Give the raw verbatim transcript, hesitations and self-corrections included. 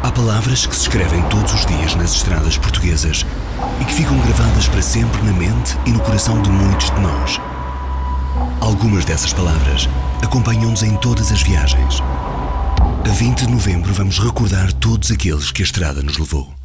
Há palavras que se escrevem todos os dias nas estradas portuguesas e que ficam gravadas para sempre na mente e no coração de muitos de nós. Algumas dessas palavras acompanham-nos em todas as viagens. A vinte de novembro vamos recordar todos aqueles que a estrada nos levou.